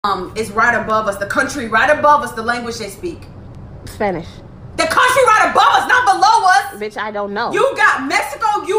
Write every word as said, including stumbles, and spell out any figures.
um is right above us, the country right above us, the language they speak? Spanish. The country right above us, not below us. Bitch, I don't know. You got Mexico,